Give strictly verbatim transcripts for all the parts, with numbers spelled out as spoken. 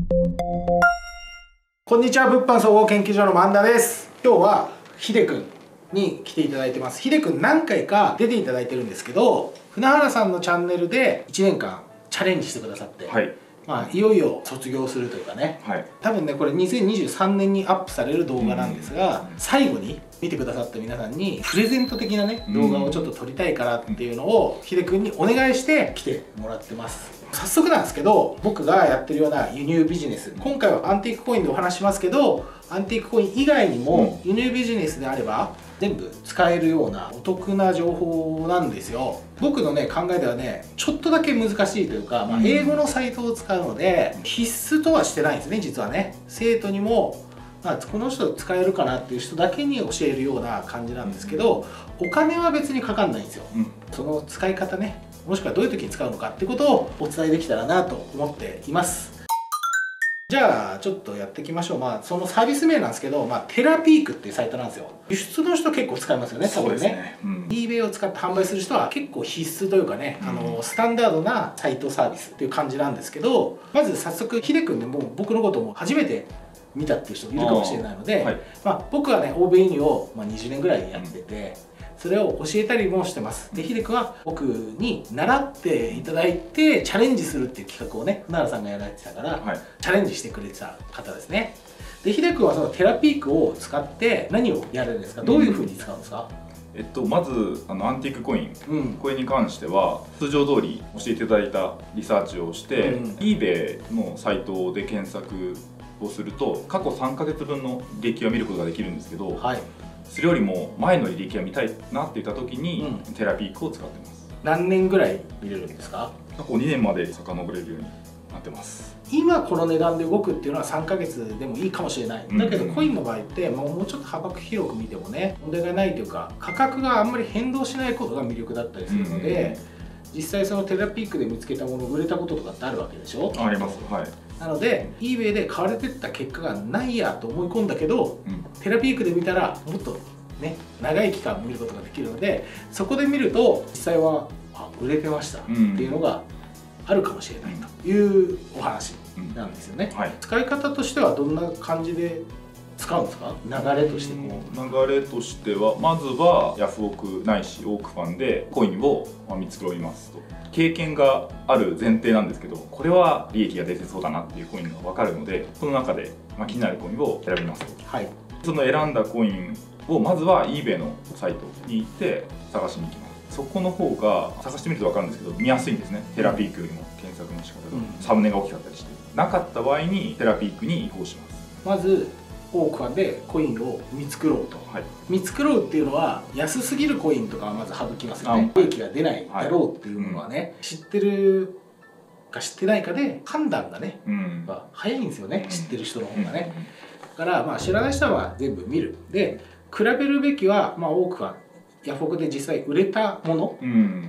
こんにちは、物販総合研究所の萬田です。今日はひでくんに来ていただいてます。ひでくん何回か出ていただいてるんですけど、船原さんのチャンネルでいちねんかんチャレンジしてくださって、はい、まあいよいよ卒業するというかね、はい、多分ねこれにせんにじゅうさんねんにアップされる動画なんですが、うん、最後に見てくださった皆さんにプレゼント的なね動画をちょっと撮りたいからっていうのをひでくんにお願いして来てもらってます。早速なんですけど、僕がやってるような輸入ビジネス、今回はアンティークコインでお話しますけど、アンティークコイン以外にも輸入ビジネスであれば全部使えるようなお得な情報なんですよ。僕のね考えではねちょっとだけ難しいというか、まあ、英語のサイトを使うので必須とはしてないんですね。実はね生徒にも、まあ、この人使えるかなっていう人だけに教えるような感じなんですけど、お金は別にかかんないんですよ、うん、その使い方ね、もしくはどういう時に使うのかってことをお伝えできたらなと思っています。じゃあちょっとやっていきましょう。まあそのサービス名なんですけど、まあ、テラピークっていうサイトなんですよ。輸出の人結構使いますよね、多分ね。そうですね、うん、eBay を使って販売する人は結構必須というかね、うん、あのスタンダードなサイトサービスっていう感じなんですけど、まず早速ひでくんでもう僕のことも初めて見たっていう人いるかもしれないので、はい、まあ、僕はね欧米輸入をまあにじゅうねんぐらいやってて、それを教えたりもしてます。でひでくんは僕に習っていただいてチャレンジするっていう企画をね船原さんがやられてたから、はい、チャレンジしてくれてた方ですね。でひでくんはそのテラピークを使って何をやるんですか？どういうふうに使うんですか？ えっと、まずあのアンティークコイン、うん、これに関しては通常通り教えていただいたリサーチをして、うん、eBay のサイトで検索をすると過去さんかげつぶんの履歴を見ることができるんですけど、はい、それよりも前の履歴が見たいなって言った時に、うん、テラピークを使ってます。 何年ぐらい見れるんですか？ 過去にねんまで遡れるようになってます。 今この値段で動くっていうのはさんかげつでもいいかもしれない。だけどコインの場合ってもうちょっと幅広く見てもね問題がないというか、価格があんまり変動しないことが魅力だったりするので、実際そのテラピークで見つけたもの売れたこととかってあるわけでしょ？ あります、はい。 なので eBay で買われてった結果がないやと思い込んだけど、うん、テラピークで見たらもっとね長い期間見ることができるので、そこで見ると実際はあ売れてましたっていうのがあるかもしれないというお話なんですよね、うんはい、使い方としてはどんな感じで使うんですか？流れとしてこう流れとしてはまずはヤフオクないしオークファンでコインを見繕いますと、経験がある前提なんですけど、これは利益が出てそうだなっていうコインが分かるので、その中で、まあ、気になるコインを選びますと、はい、その選んだコインをまずは eBay のサイトに行って探しに行きます。そこの方が探してみると分かるんですけど見やすいんですね。テラピークよりも検索の仕方が、うん、サムネが大きかったりして、なかった場合にテラピークに移行します。 まずオークファンでコインを見繕うと、はい、見繕うっていうのは安すぎるコインとかはまず省きますよね。利益が出ないだろうっていうものはね、はい、うん、知ってるか知ってないかで判断がね、うん、まあ、早いんですよね、うん、知ってる人の方がね、うん、だからまあ知らない人は全部見る。で比べるべきは、まあ、オークファンヤフオクで実際売れたもの、うん、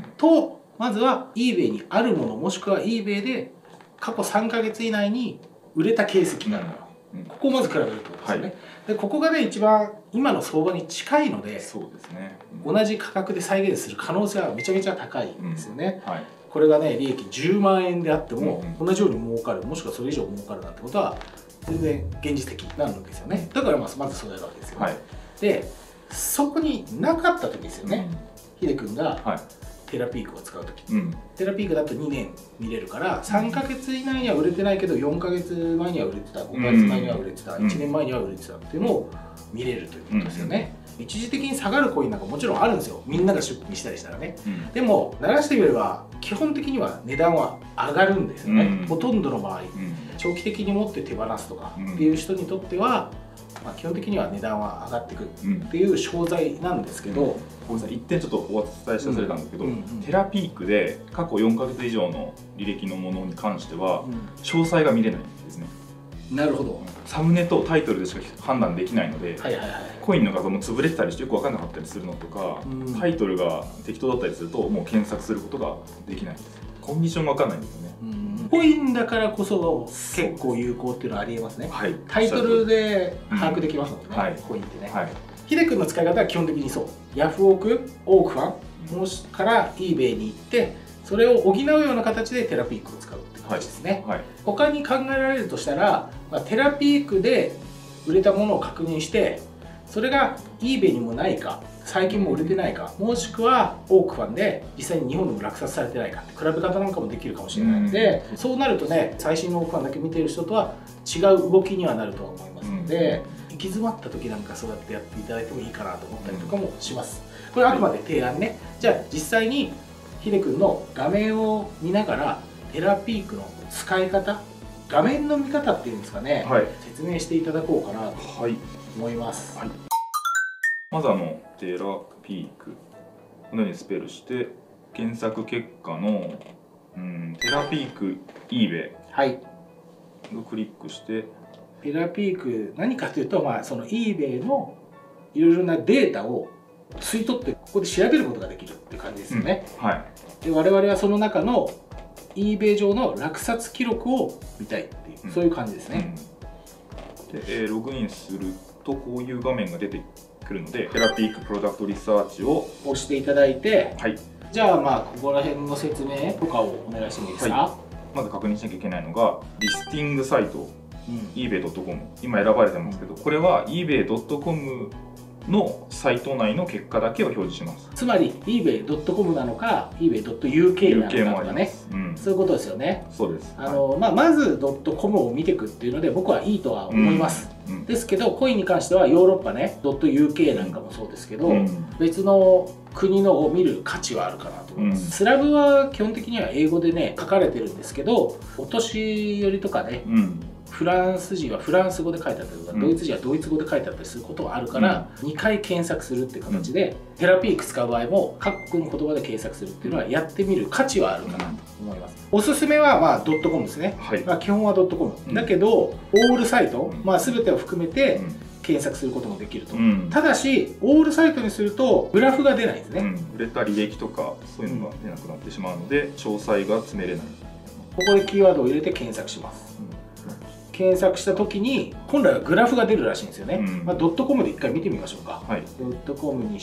とまずは eBay にあるもの、もしくは eBay で過去さんかげつ以内に売れた形跡がある、うん、ここをまず比べるってことですよね、はい、でここがね一番今の相場に近いので、そうですね、うん、同じ価格で再現する可能性はめちゃめちゃ高いんですよね、うん、はい、これがね利益じゅうまんえんであっても、うん、同じように儲かる、もしくはそれ以上儲かるなんてことは全然現実的なんですよね。だからまずまずそうやるわけですよね、はい、でそこになかった時ですよね、ひでくんがテラピークを使う時、うん、テラピークだとにねん見れるからさんかげつ以内には売れてないけどよんかげつまえには売れてた、ごかげつまえには売れてた、うん、いちねんまえには売れてたっていうのを見れるということですよね、うん、一時的に下がるコインなんかもちろんあるんですよ、みんなが出品したりしたらね、うん、でも鳴らしてみれば基本的には値段は上がるんですよね、うん、ほとんどの場合、うん、長期的に持って手放すとかっていう人にとってはまあ基本的には値段は上がってくるっていう商材なんですけど、うん、ごめんなさい、一点ちょっとお伝えし忘れたんですけど、テラピークで過去よんかげつ以上の履歴のものに関しては、うん、詳細が見れないんですね。 なるほど。 サムネとタイトルでしか判断できないので、コインの画像も潰れてたりしてよく分からなかったりするのとか、うん、タイトルが適当だったりするともう検索することができないんです。コンディションが分かんないんですよね。 うん、コインだからこそ結構有効っていうのはありえますね。はい、タイトルで把握できますもんね、うん、はい、コインってね。はい、ひでくんの使い方は基本的にそう。ヤフオク、オークファン、もしから eBay に行ってそれを補うような形でテラピークを使うって感形ですね。 はい、 他に考えられるとしたら、まあ、テラピークで売れたものを確認して、それが eBay にもないか、最近も売れてないか、もしくはオークファンで実際に日本でも落札されてないかって比べ方なんかもできるかもしれないので、うん、そうなるとね、最新のオークファンだけ見ている人とは違う動きにはなると思いますので、うん、行き詰まった時なんかそうやってやっていただいてもいいかなと思ったりとかもします。これあくまで提案ね。じゃあ実際にヒデ君の画面を見ながらテラピークの使い方、画面の見方っていうんですかね、はい、説明していただこうかなと思います。はいはい、 まずあのテラピークこのようにスペルして検索結果の、うん、テラピーク eBay をクリックして、 テラピーク何かというと、まあ、その eBay のいろいろなデータを吸い取ってここで調べることができるっていう感じですよね。 うん、はい、 で我々はその中の eBay 上の落札記録を見たいっていう、うん、そういう感じですね。 うん、で、えー、ログインするとこういう画面が出てくるので、テラピークプロダクトリサーチを押していただいて、 はい、 じゃあまあここら辺の説明とかをお願いしてもいいですか。はい、 まず確認しなきゃいけないのがリスティングサイト、うん、イーベイドットコム 今選ばれてますけど、これは イーベイドットコム のサイト内の結果だけを表示します。 つまり イーベイドットコム なのか イーベイドットユーケー なのかとかね、うん、そういうことですよね。 そうです。 あの、はい、まあ、まず .com を見ていくっていうので僕はいいとは思います。うんうん、ですけどコインに関してはヨーロッパね .uk なんかもそうですけど、うん、別の国のを見る価値はあるかなと思います。うん、スラブは基本的には英語でね書かれてるんですけど、お年寄りとかね、うん、フランス人はフランス語で書いてあったりとか、うん、ドイツ人はドイツ語で書いてあったりすることがあるから、うん、にかい検索するっていう形で、うん、テラピーク使う場合も各国の言葉で検索するっていうのはやってみる価値はあるかなと思います。おすすめはまあドットコムですね。はい、まあ基本はドットコム、うん、だけどオールサイト、まあ、全てを含めて検索することもできると、うん、ただしオールサイトにするとグラフが出ないんですね。うん、 売れた履歴とかそういうのが出なくなってしまうので、うん、詳細が詰めれない。 ここでキーワードを入れて検索します。うん、検索した時に本来はグラフが出るらしいんですよね。うん、まあ、ドットコムで一回見てみましょうか。はい、ドットコムにして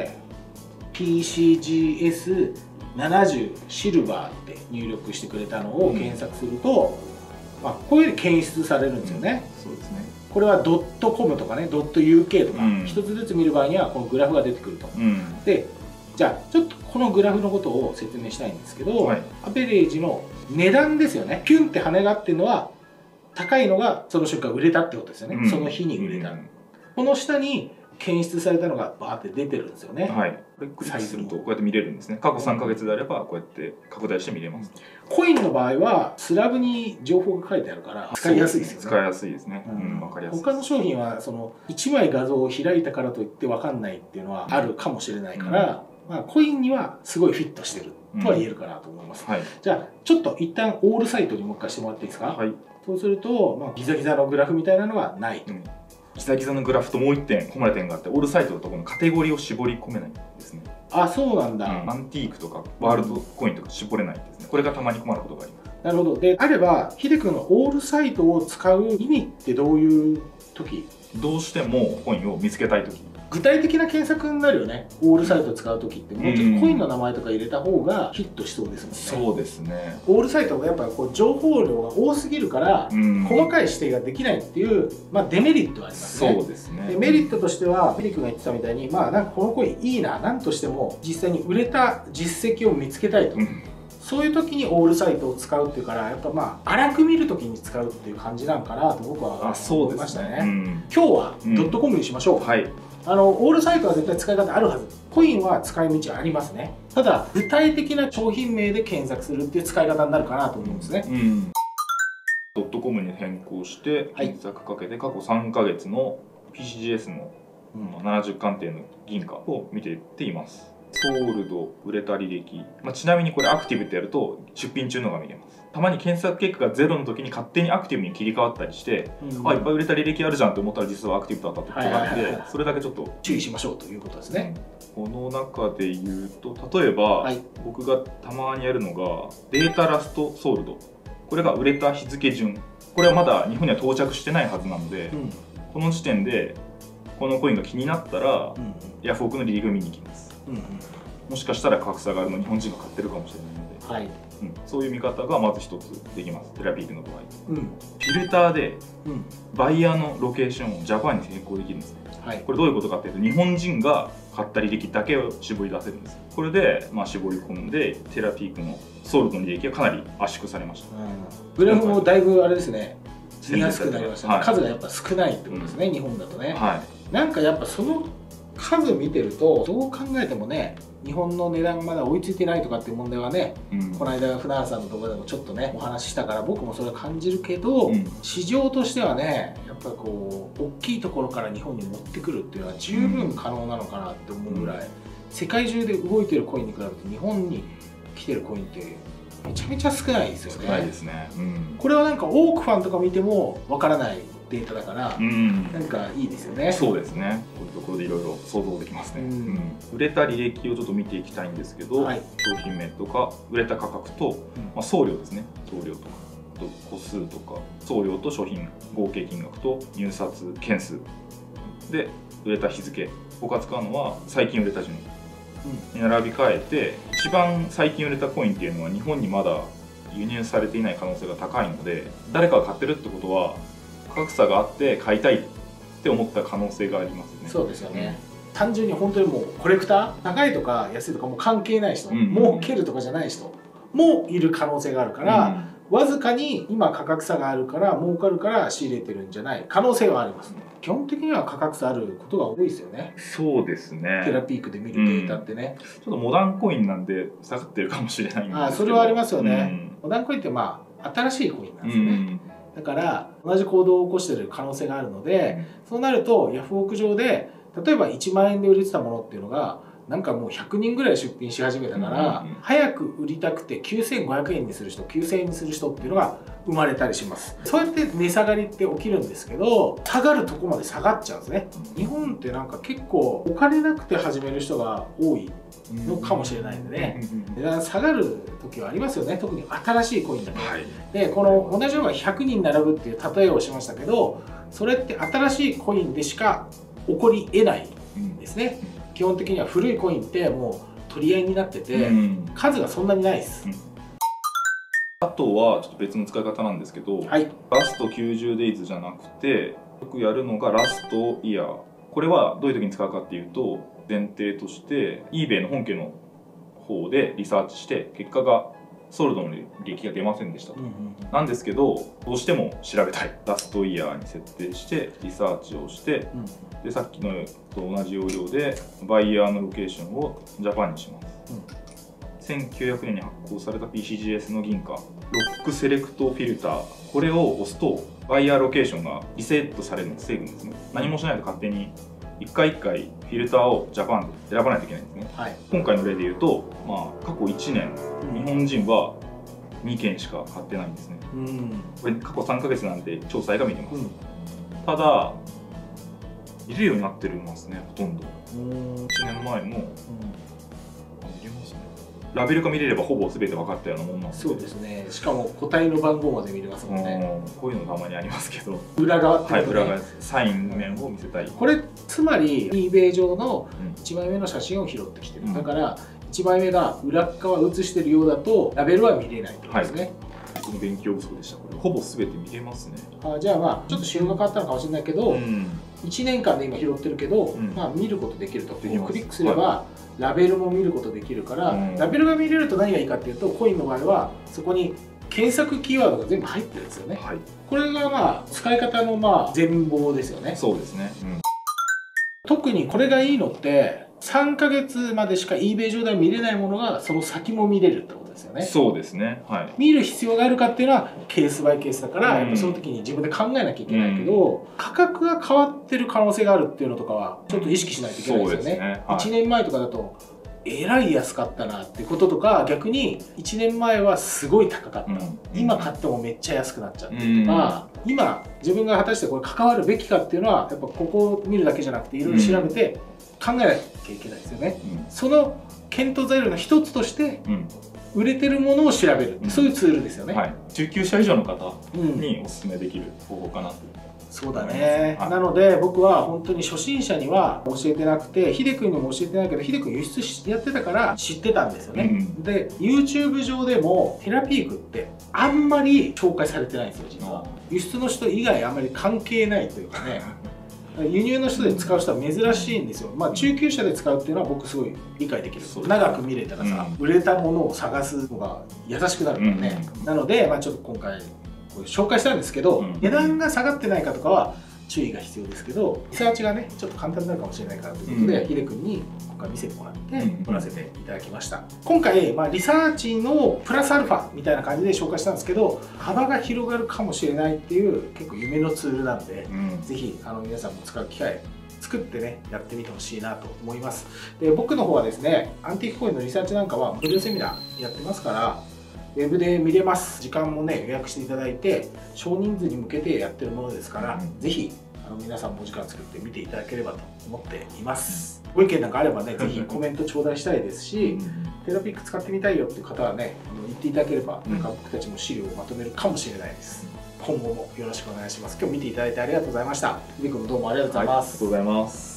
ピーシージーエスななじゅう シルバーって入力してくれたのを検索すると、うん、まあ、こういうふうに検出されるんですよね。 うん、そうですね。 これはドットコムとかね、ドットユーケー とか一つずつ見る場合にはこのグラフが出てくると。うん、で、じゃあちょっとこのグラフのことを説明したいんですけど、はい、アベレージの値段ですよね。ピュンって跳ね上がってるのは高いのがその瞬間売れたってことですよね。うん、その日に売れた。うん、この下に検出されたのがバーって出てるんですよね。 はい。これクリックするとこうやって見れるんですね。過去さんかげつであればこうやって拡大して見れます。 コインの場合はスラブに情報が書いてあるから使いやすいですよね。 使いやすいですね。うん、わかりやすい。 他の商品はそのいちまい画像を開いたからといってわかんないっていうのはあるかもしれないから、うん、まあコインにはすごいフィットしてるとは言えるかなと思います。うん、はい。じゃあちょっと一旦オールサイトにもう一回してもらっていいですか。はい。そうすると、まあ、ギザギザのグラフみたいなのはないと。うん、 ギザギザのグラフともう一点込まれた点があって、オールサイトだとこのカテゴリーを絞り込めないんですね。 あ、そうなんだ。 うん、アンティークとかワールドコインとか絞れないんですね。これがたまに困ることがあります。 なるほど。であればヒデ君のオールサイトを使う意味ってどういう時？ どうしてもコインを見つけたい時。 具体的な検索になるよね。オールサイトを使う時ってもうちょっとコインの名前とか入れた方がヒットしそうですもんね。 そうですね。 オールサイトがやっぱこう情報量が多すぎるから細かい指定ができないっていう、まあ、デメリットはありますね。 そうですね。 でメリットとしてはフィリ君が言ってたみたいに、まあなんかこのコインいいな、なんとしても実際に売れた実績を見つけたいと。うん、そういう時にオールサイトを使うっていうから、やっぱまあ荒く見る時に使うっていう感じなんかなと僕は思いましたね。うん、今日はドットコムにしましょう。うん、はい。あのオールサイトは絶対使い方あるはず。コインは使い道ありますね。ただ具体的な商品名で検索するっていう使い方になるかなと思うんですね。うん、 ドットコムに変更して検索かけて過去さんかげつの ピーシージーエス のななじゅう鑑定の銀貨を見ていっています。ソールド、売れた履歴、まあ、ちなみにこれアクティブってやると出品中のが見れます。たまに検索結果がゼロの時に勝手にアクティブに切り替わったりして、うん、あ、いっぱい売れた履歴あるじゃんと思ったら実はアクティブだったってことがあって、それだけちょっと注意しましょうということですね。 この中で言うと、例えば、はい、僕がたまにやるのがデータラストソールド。これが売れた日付順。これはまだ日本には到着してないはずなので、うん、この時点でこのコインが気になったら、うん、ヤフオクの履歴を見に行きます。うん、うん、もしかしたら格差があるの日本人が買ってるかもしれないので、はい、 うん、そういう見方がまず一つできます、テラピークの場合。 うん、 フィルターでうん、 バイヤーのロケーションをジャパンに変更できるんですね。 はい、 これどういうことかっていうと、日本人が買った履歴だけを絞り出せるんです。これで、まあ、絞り込んでテラピークのソールドの履歴がかなり圧縮されました。 うん、グラフもだいぶあれですね、見やすくなりましたね、 はい、 数がやっぱ少ないってことですね、うん、日本だとね、 はい、 なんかやっぱその数見てるとどう考えてもね、日本の値段がまだ追いついてないとかっていう問題はね、うん、この間船原さんの動画でもちょっとねお話ししたから僕もそれを感じるけど、うん、市場としてはねやっぱこう大きいところから日本に持ってくるっていうのは十分可能なのかなって思うぐらい、うん、世界中で動いてるコインに比べて日本に来てるコインってめちゃめちゃ少ないですよね。 少ないですね、うん、 これはなんかオークファンとか見てもわからないデータだから、うん、なんかいいですよね。 そうですね。こういうところでいろいろ想像できますね。うんうん、売れた履歴をちょっと見ていきたいんですけど、はい、商品名とか売れた価格と、うん、まあ、送料ですね。送料とかと個数とか送料と商品合計金額と入札件数で売れた日付。僕が使うのは最近売れた順に並び替えて、一番最近売れたコインっていうのは日本にまだ輸入されていない可能性が高いので、誰かが買ってるってことは価格差があって買いたいって思った可能性がありますね。 そうですよね。単純に本当にもうコレクター、高いとか安いとかもう関係ない人、うん、儲けるとかじゃない人もいる可能性があるから、うん、わずかに今価格差があるから儲かるから仕入れてるんじゃない可能性はありますね。基本的には価格差あることが多いですよね。 そうですね。 テラピークで見るデータってね、 うん、ちょっとモダンコインなんで下がってるかもしれないんですけど。 あ、それはありますよね。うん、モダンコインってまあ新しいコインなんですよね。うん、だから同じ行動を起こしている可能性があるので、うん、そうなるとヤフオク上で例えばいちまんえんで売れてたものっていうのがなんかもうひゃくにんぐらい出品し始めたから、うんうん、早く売りたくてきゅうせんごひゃくえんにする人、きゅうせんえんにする人っていうのが生まれたりします。そうやって値下がりって起きるんですけど、下がるとこまで下がっちゃうんですね。日本ってなんか結構お金なくて始める人が多いのかもしれないんでね、値段下がる時はありますよね、特に新しいコインだけ、はい、でこの同じようなひゃくにん並ぶっていう例えをしましたけど、それって新しいコインでしか起こりえないんですね。基本的には古いコインってもう取り合いになってて、うん、数がそんなにないです、うん、 あとはちょっと別の使い方なんですけど、はい、ラストきゅうじゅうデイズじゃなくてよくやるのがラストイヤー。これはどういう時に使うかっていうと、前提として eBay の本家の方でリサーチして結果がソールドの履歴が出ませんでしたと、うんうんうん、なんですけどどうしても調べたい、ラストイヤーに設定してリサーチをして、うん、でさっきのと同じ要領でバイヤーのロケーションをジャパンにします、うん、せんきゅうひゃくねんに発行された ピーシージーエス の銀貨ロックセレクトフィルター、これを押すとバイヤーロケーションがリセットされるのを防ぐんですね。何もしないと勝手に一回一回フィルターをジャパンで選ばないといけないんですね、はい、今回の例で言うと、まあ、過去いちねん、うん、日本人はにけんしか買ってないんですね、うん、これ過去さんかげつなんて調査が見てます、うん、ただ入れるようになってるんですね、ほとんど。いちねんまえも、うん、入れますね。ラベルが見れればほぼ全て分かったようなもんなんで。 そうですね。しかも個体の番号まで見れますもんね。 こういうのたまにありますけど。 裏側ってことね。 はい、裏側サイン面を見せたい。 これつまり eBay 上のいちまいめの写真を拾ってきてる。うん、だからいちまいめが裏側写してるようだとラベルは見れないってことですね。はい、 この勉強不足でした。これほぼ全て見れますね。 あ、じゃあまあちょっと仕様が変わったのかもしれないけど、うん、いちねんかんで今拾ってるけど、うん、まあ見ることできると。クリックすれば、はい、ラベルも見ることできるから、うん、ラベルが見れると何がいいかっていうと、コインの場合はそこに検索キーワードが全部入ってるんですよね。はい、これがまあ使い方のまあ全貌ですよね。 そうですね。うん、 特にこれがいいのってさんかげつまでしか eBay 上では見れないものがその先も見れるってことですよね。 そうですね。はい。 見る必要があるかっていうのはケースバイケースだから、うん、やっぱその時に自分で考えなきゃいけないけど、うん、価格が変わってる可能性があるっていうのとかはちょっと意識しないといけないですよね。そうですね。はい、いちねんまえとかだとえらい安かったなってこととか、逆にいちねんまえはすごい高かった、うん、今買ってもめっちゃ安くなっちゃってるとか、うん、今自分が果たしてこれ関わるべきかっていうのはやっぱここを見るだけじゃなくていろいろ調べて考えなきゃいけないですよね、うん、その検討材料の一つとして売れてるものを調べる、うん、そういうツールですよね、 はい、じゅうきゅうしゃ以上の方にお勧めできる方法かなとそうだね、 はい、 なので僕は本当に初心者には教えてなくて、ヒデ君にも教えてないけど、ヒデ君輸出やってたから知ってたんですよね、うん、で YouTube 上でもテラピークってあんまり紹介されてないんですよ実は。輸出の人以外あんまり関係ないというかね輸入の人で使う人は珍しいんですよ。まあ中級者で使うっていうのは僕すごい理解できる。長く見れたらさ、うん、売れたものを探すのが優しくなるからね、うん、なので、まあ、ちょっと今回これ紹介したんですけど、うん、値段が下がってないかとかは注意が必要ですけど、リサーチがねちょっと簡単になるかもしれないからということで、ヒデ君に今回見せてもらって撮らせていただきました。今回、まあ、リサーチのプラスアルファみたいな感じで紹介したんですけど、幅が広がるかもしれないっていう結構夢のツールなので、うん、ぜひあの皆さんも使う機会作ってねやってみてほしいなと思います。で僕の方はですね、アンティークコインのリサーチなんかは無料セミナーやってますから、ウェブで見れます。時間もね予約していただいて少人数に向けてやってるものですから、うん、ぜひあの皆さんもお時間作って見ていただければと思っています。ご意見なんかあればね、ぜひコメント頂戴したいですし、テラピック使ってみたいよっていう方はね、あの言っていただければ、なんか僕たちも資料をまとめるかもしれないです。今後もよろしくお願いします。今日見ていただいてありがとうございました。ヒデ君もどうもありがとうございます。 はい、ありがとうございます。